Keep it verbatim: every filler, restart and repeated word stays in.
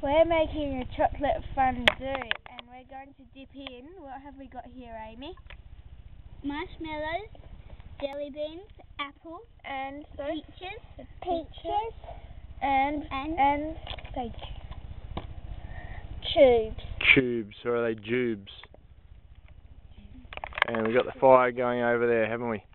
We're making a chocolate fondue and we're going to dip in. What have we got here, Amy? Marshmallows, jelly beans, apple, and so peaches, peaches, and and and say tubes. Tubes, or are they jubes? And we've got the fire going over there, haven't we?